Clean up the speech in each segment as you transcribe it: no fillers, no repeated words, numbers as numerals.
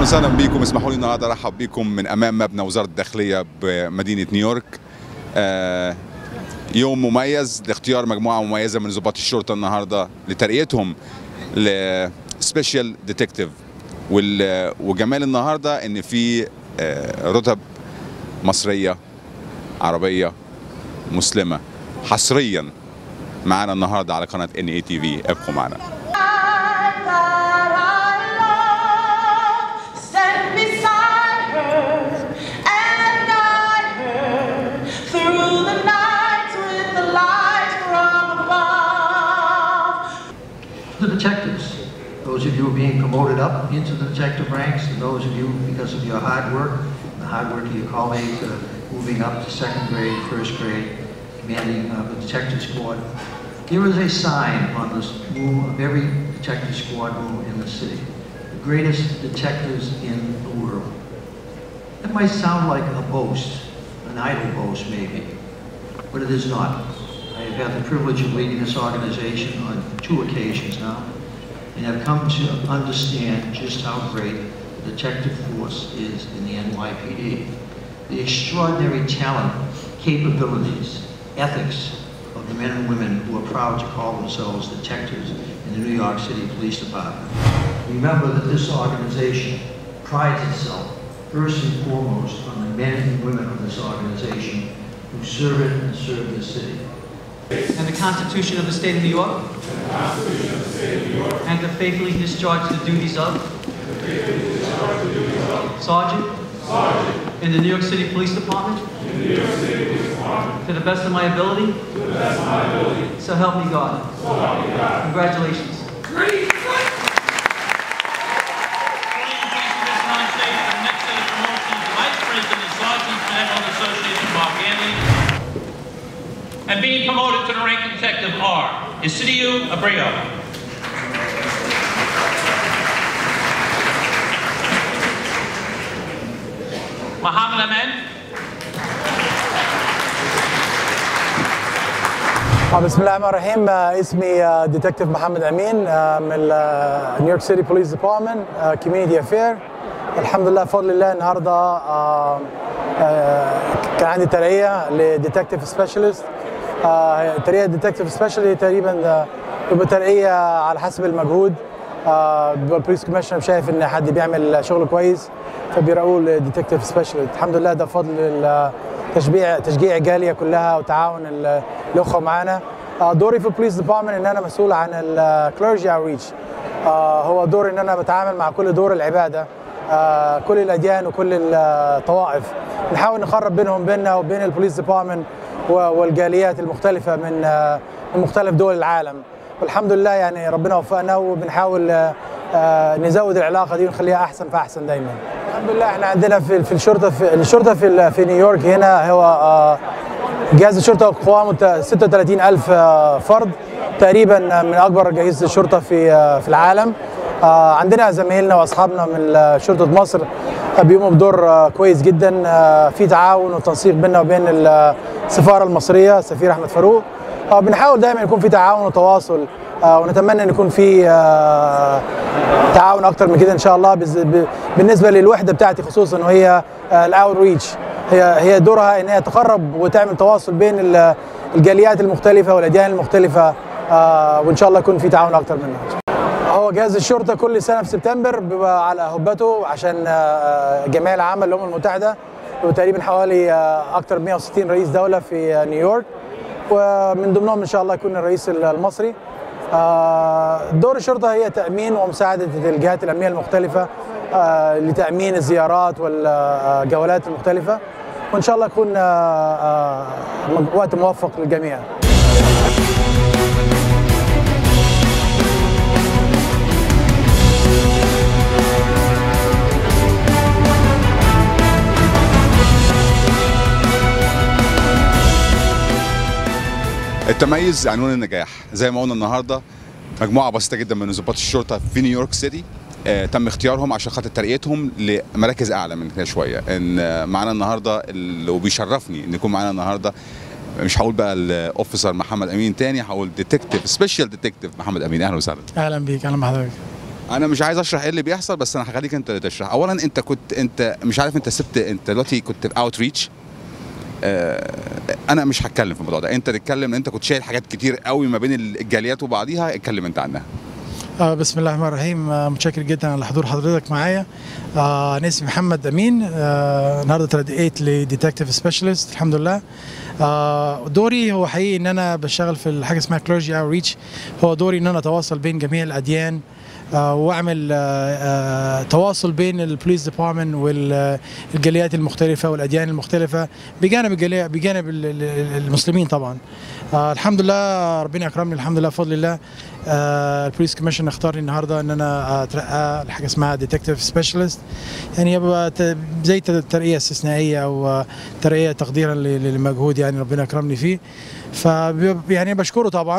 وسهلا بيكم. اسمحوا لي النهارده ارحب بيكم من امام مبنى وزاره الداخليه بمدينه نيويورك. يوم مميز لاختيار مجموعه مميزه من ضباط الشرطه النهارده لترقيتهم لسبيشال ديتكتيف. وجمال النهارده ان في رتب مصريه عربيه مسلمه حصريا معانا النهارده على قناه NATV. ابقوا معنا. The detectives, those of you who are being promoted up into the detective ranks, and those of you, because of your hard work, the hard work of your colleagues, moving up to second grade, first grade, commanding the detective squad. There is a sign on the room of every detective squad room in the city. The greatest detectives in the world. That might sound like a boast, an idle boast maybe, but it is not. I have had the privilege of leading this organization on 2 occasions now, and have come to understand just how great the detective force is in the NYPD. The extraordinary talent, capabilities, ethics of the men and women who are proud to call themselves detectives in the New York City Police Department. Remember that this organization prides itself first and foremost on the men and women of this organization who serve it and serve this city. And the Constitution of the State of New York. And to faithfully discharge the duties of Sergeant in the New York City Police Department. To the best of my ability. So help me God. Congratulations. And being promoted to the rank of detective are Isidio Abreu. Muhammad Amin. بسم الله الرحمن الرحيم. اسمي ديتكتيف محمد امين من نيويورك سيتي بوليس ديبارتمنت كوميونتي افير. الحمد لله بفضل الله النهارده كان عندي ترقيه لديتكتيف سبيشالست. ترقيه ديتكتيف سبيشالست تقريبا بيبقى ترقيه على حسب المجهود. بيبقى البوليس كوميشنر شايف ان حد بيعمل شغل كويس فبيرقوه لديتكتيف سبيشالست. الحمد لله ده بفضل تشجيع الجاليه كلها وتعاون الاخوه معانا. دوري في البوليس ديبارتمنت ان انا مسؤول عن الكليرجي اوتريتش. هو دور ان انا بتعامل مع كل دور العباده، كل الاديان وكل الطوائف، نحاول نقرب بيننا وبين البوليس ديبارتمنت والجاليات المختلفه من مختلف دول العالم. والحمد لله يعني ربنا وفقنا وبنحاول نزود العلاقه دي ونخليها احسن فاحسن دايما. الحمد لله احنا عندنا في الشرطه في نيويورك هنا هو جهاز الشرطه قوامه 36,000 فرد تقريبا، من اكبر اجهزه الشرطه في العالم. عندنا زمايلنا واصحابنا من شرطه مصر بيقوموا بدور كويس جدا. في تعاون وتنسيق بيننا وبين السفاره المصريه السفير احمد فاروق. بنحاول دايما يكون في تعاون وتواصل، ونتمنى ان يكون في تعاون اكتر من كده ان شاء الله. بالنسبه للوحده بتاعتي خصوصا وهي الاوت ريتش، هي دورها ان هي تقرب وتعمل تواصل بين الجاليات المختلفه والاديان المختلفه، وان شاء الله يكون في تعاون اكتر منها. هو جهاز الشرطه كل سنه في سبتمبر بيبقى على هبته عشان الجمعيه العامه للامم المتحده، وتقريبا حوالي اكتر من 160 رئيس دوله في نيويورك، ومن ضمنهم ان شاء الله يكون الرئيس المصري. دور الشرطه هي تامين ومساعده الجهات الامنيه المختلفه لتامين الزيارات والجولات المختلفه، وان شاء الله يكون وقت موفق للجميع. التميز عنوان النجاح. زي ما قلنا النهارده مجموعه بسيطه جدا من ضباط الشرطه في نيويورك سيتي تم اختيارهم عشان خاطر ترقيتهم لمراكز اعلى من كده شويه. ان معانا النهارده وبيشرفني ان يكون معانا النهارده، مش هقول بقى الاوفيسر محمد امين تاني، هقول ديتكتيف سبيشال ديتكتيف محمد امين. اهلا وسهلا. اهلا بيك. اهلا بحضرتك. انا مش عايز اشرح ايه اللي بيحصل، بس انا هخليك انت اللي تشرح. اولا انت مش عارف، انت دلوقتي كنت في اوت ريتش. انا مش هتكلم في الموضوع ده، انت تتكلم. انت كنت شايل حاجات كتير قوي ما بين الجاليات وبعضيها، اتكلم انت عنها. بسم الله الرحمن الرحيم. متشكر جدا على حضور حضرتك معايا. انا اسمي محمد امين. النهارده ترقيت لديتكتيف سبيشالست الحمد لله. دوري هو حقيقي ان انا بشتغل في حاجه اسمها كليرجي اوت ريتش. هو دوري ان انا اتواصل بين جميع الاديان واعمل تواصل بين البوليس ديبارتمنت والجاليات المختلفه والاديان المختلفه بجانب المسلمين طبعا. الحمد لله ربنا اكرمني الحمد لله بفضل الله. البوليس كوميشن اختارني النهارده ان انا اترقى لحاجه اسمها ديتكتيف سبيشالست، يعني يبقى زي ترقيه استثنائيه او ترقيه تقديرا للمجهود يعني ربنا اكرمني فيه. يعني بشكره طبعا.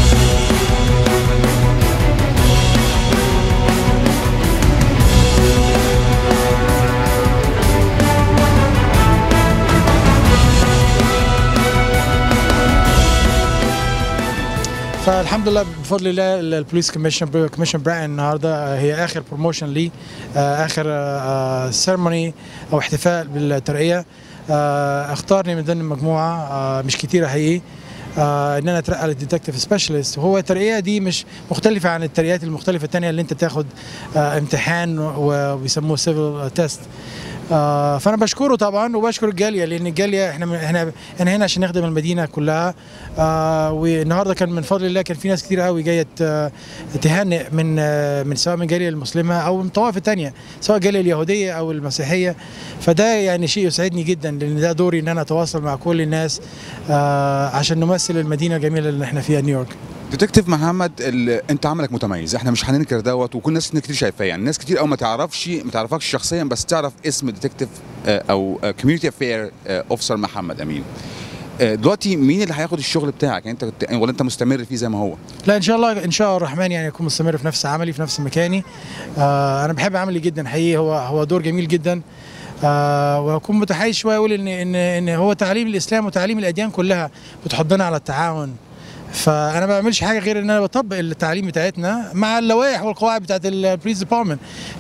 فالحمد لله بفضل الله البوليس كوميشن براين النهارده هي اخر بروموشن لي، اخر سيرموني او احتفال بالترقيه. اختارني من ضمن المجموعه مش كتيره حقيقي ان انا اترقى للديتكتيف سبيشالست. وهو الترقيه دي مش مختلفه عن الترقيات المختلفه الثانيه اللي انت تاخد امتحان وبيسموه سيفل تيست. فانا بشكره طبعا وبشكر الجاليه، لان الجاليه احنا هنا عشان نخدم المدينه كلها. والنهارده كان من فضل الله كان في ناس كتير قوي جايه تهنئ من سواء من الجاليه المسلمه او من الطوائف الثانيه، سواء الجاليه اليهوديه او المسيحيه. فده يعني شيء يسعدني جدا، لان ده دوري ان انا اتواصل مع كل الناس عشان نمثل المدينه الجميله اللي احنا فيها نيويورك. ديتكتيف محمد، انت عملك متميز، احنا مش هننكر دوت، وكل الناس كتير شايفاه. يعني ناس كتير قوي ما تعرفكش شخصيا، بس تعرف اسم ديتكتيف او كوميونتي افير اوفيسر محمد امين. دلوقتي مين اللي هياخد الشغل بتاعك؟ انت ولا انت مستمر فيه زي ما هو؟ لا ان شاء الله الرحمن يعني اكون مستمر في نفس عملي في نفس مكاني. انا بحب عملي جدا حقيقي، هو دور جميل جدا. واكون متحيز شويه اقول ان هو تعليم الاسلام وتعليم الاديان كلها بتحضنا على التعاون. فانا ما بعملش حاجه غير ان انا بطبق التعليم بتاعتنا مع اللوائح والقواعد بتاعت البوليس ديبارتمنت.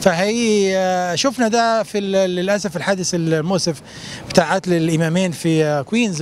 فهي شفنا ده في للاسف الحادث المؤسف بتاع قتل الامامين في كوينز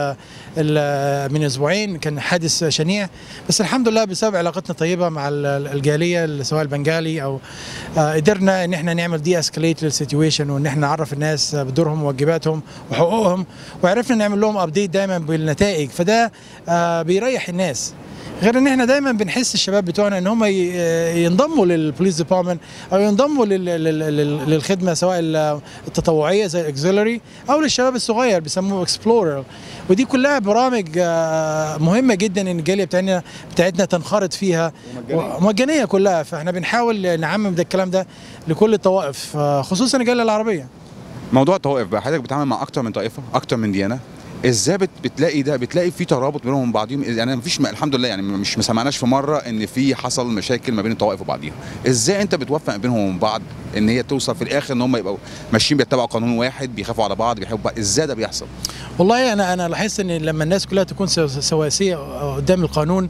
من اسبوعين، كان حادث شنيع. بس الحمد لله بسبب علاقتنا طيبه مع الجاليه سواء البنغالي او قدرنا ان احنا نعمل دي اسكليت للسيتويشن، وان احنا نعرف الناس بدورهم وواجباتهم وحقوقهم، وعرفنا نعمل لهم ابديت دايما بالنتائج. فده بيريح الناس. غير ان احنا دايما بنحس الشباب بتوعنا ان هم ينضموا للبوليس ديبارتمنت او ينضموا للخدمه سواء التطوعيه زي الاكسلري او للشباب الصغير بيسموه اكسبلورر. ودي كلها برامج مهمه جدا ان الجاليه بتاعتنا تنخرط فيها مجانيه كلها. فاحنا بنحاول نعمم ده الكلام ده لكل الطوائف خصوصا الجاليه العربيه. موضوع الطوائف بقى، حضرتك بتتعامل مع اكتر من طائفه، اكتر من ديانه، ازاي بتلاقي في ترابط بينهم وبعضهم؟ يعني مفيش الحمد لله، يعني مش ما سمعناش في مره ان في حصل مشاكل ما بين الطوائف وبعضيها. ازاي انت بتوفق بينهم وبين بعض ان هي توصل في الاخر ان هم يبقوا ماشيين بيتبعوا قانون واحد، بيخافوا على بعض، بيحبوا بعض؟ ازاي ده بيحصل؟ والله انا لاحظت ان لما الناس كلها تكون سواسيه قدام القانون،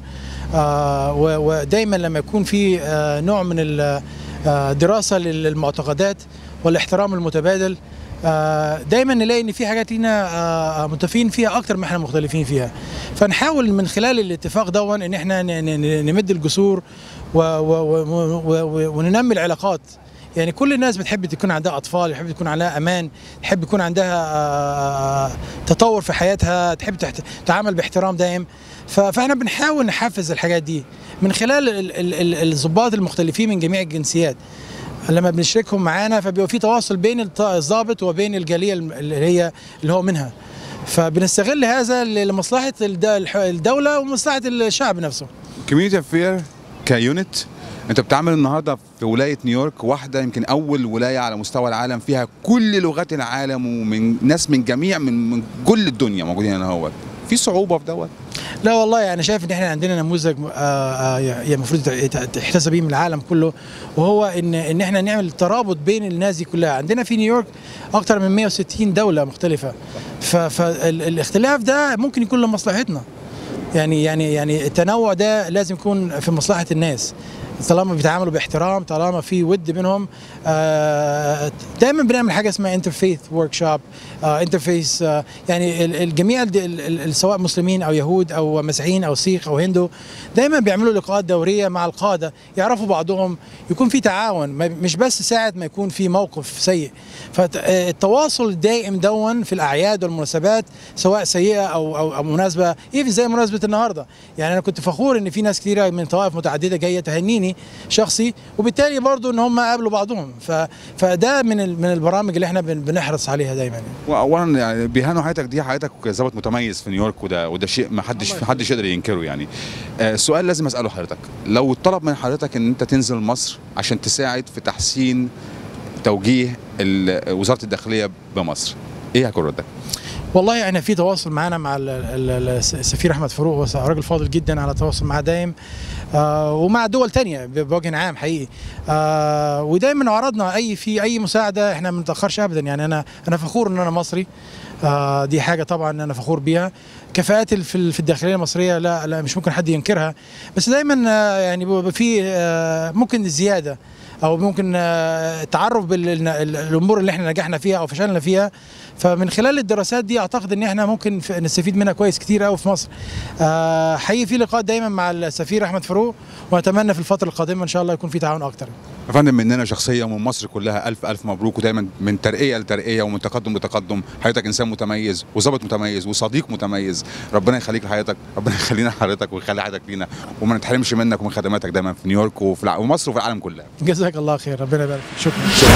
ودايما لما يكون في نوع من الدراسه للمعتقدات والاحترام المتبادل، دايما نلاقي ان في حاجات لينا متفقين فيها اكتر ما احنا مختلفين فيها. فنحاول من خلال الاتفاق دون ان احنا نمد الجسور وننمي العلاقات. يعني كل الناس بتحب تكون عندها اطفال، بتحب يكون عندها امان، تحب يكون عندها تطور في حياتها، تحب تتعامل باحترام دائم. فاحنا بنحاول نحفز الحاجات دي من خلال الضباط المختلفين من جميع الجنسيات. لما بنشركهم معانا فبيبقى في تواصل بين الضابط وبين الجاليه اللي هو منها. فبنستغل هذا لمصلحه الدوله ومصلحه الشعب نفسه. كوميونتي افير كيونت، انت بتعمل النهارده في ولايه نيويورك، واحده يمكن اول ولايه على مستوى العالم فيها كل لغات العالم، ومن ناس من جميع من كل الدنيا موجودين هنا. هو في صعوبه في دوت؟ لا والله انا شايف ان احنا عندنا نموذج المفروض يحتسب بيه من العالم كله، وهو ان احنا نعمل ترابط بين الناس دي كلها. عندنا في نيويورك اكثر من 160 دوله مختلفه، فالاختلاف ده ممكن يكون لمصلحتنا. يعني التنوع ده لازم يكون في مصلحه الناس. طالما بيتعاملوا باحترام، طالما في ود بينهم. دايما بنعمل حاجه اسمها انترفيث ورك شوب، انترفيس، يعني الجميع سواء مسلمين او يهود او مسيحيين او سيخ او هندو، دايما بيعملوا لقاءات دوريه مع القاده، يعرفوا بعضهم، يكون في تعاون، مش بس ساعه ما يكون في موقف سيء. فالتواصل الدائم دون في الاعياد والمناسبات، سواء سيئه او مناسبه زي مناسبه النهارده. يعني انا كنت فخور ان في ناس كثيره من طوائف متعدده جايه تهنيني شخصي، وبالتالي برضو ان هم قابلوا بعضهم. فده من البرامج اللي احنا بنحرص عليها دايما. واولا يعني بيهانوا حياتك، دي حياتك ظابط متميز في نيويورك، وده شيء ما حدش يقدر ينكره يعني. السؤال لازم اساله حضرتك، لو طلب من حضرتك ان انت تنزل مصر عشان تساعد في تحسين توجيه وزاره الداخليه بمصر، ايه هيكون ردك؟ والله احنا في تواصل معانا مع السفير احمد فاروق، هو راجل فاضل جدا، على تواصل معاه دايم، ومع دول تانية بوجه عام حقيقي. ودايما عرضنا اي مساعده، احنا ما بنتاخرش ابدا. يعني انا فخور ان انا مصري، دي حاجه طبعا انا فخور بيها. كفاءاتي في الداخليه المصريه لا مش ممكن حد ينكرها، بس دايما يعني في ممكن زياده، او ممكن تعرف بالامور اللي احنا نجحنا فيها او فشلنا فيها. فمن خلال الدراسات دي اعتقد ان احنا ممكن نستفيد منها كويس كتير قوي في مصر. حقيقي في لقاء دايما مع السفير احمد فاروق، واتمنى في الفتره القادمه ان شاء الله يكون في تعاون اكتر. يا فندم، مننا شخصيا ومن مصر كلها الف مبروك، ودايما من ترقيه لترقيه ومن تقدم لتقدم. حضرتك انسان متميز وظابط متميز وصديق متميز، ربنا يخليك لحياتك، ربنا يخلينا لحضرتك ويخلي حياتك لينا، وما نتحرمش منك ومن خدماتك دايما في نيويورك ومصر وفي العالم كلها. جزاك الله خير، ربنا يبارك. شكرا.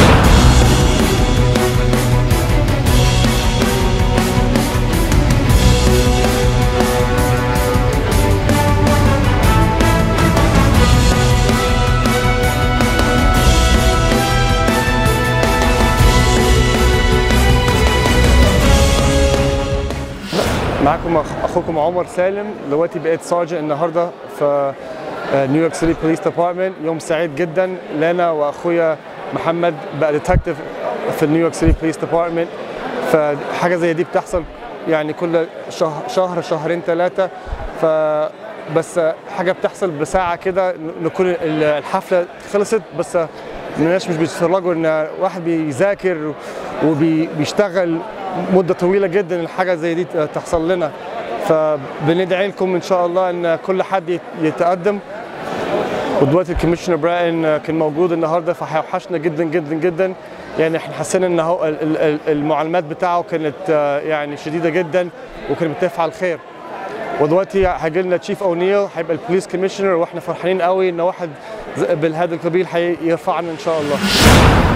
معكم اخوكم عمر سالم، دلوقتي بقيت سارجنت النهارده في نيويورك سيتي بوليس ديبارتمنت. يوم سعيد جدا لنا، واخويا محمد بقى ديتكتيف في نيويورك سيتي بوليس ديبارتمنت. فحاجه زي دي بتحصل يعني كل شهر شهرين ثلاثه، فبس حاجه بتحصل بساعه كده نكون الحفله خلصت، بس الناس مش بيتفرجوا ان واحد بيذاكر وبيشتغل مده طويله جدا الحاجه زي دي تحصل لنا. فبندعي لكم ان شاء الله ان كل حد يتقدم. ودلوقتي الكوميشنر براين كان موجود النهارده، فهيوحشنا جدا جدا جدا. يعني احنا حسينا ان هو المعلومات بتاعه كانت يعني شديده جدا، وكانت بتفعل خير. ودلوقتي هيجي لنا تشيف اونيل، هيبقى البوليس كوميشنر، واحنا فرحانين قوي ان واحد بهذا القبيل هيرفعنا ان شاء الله.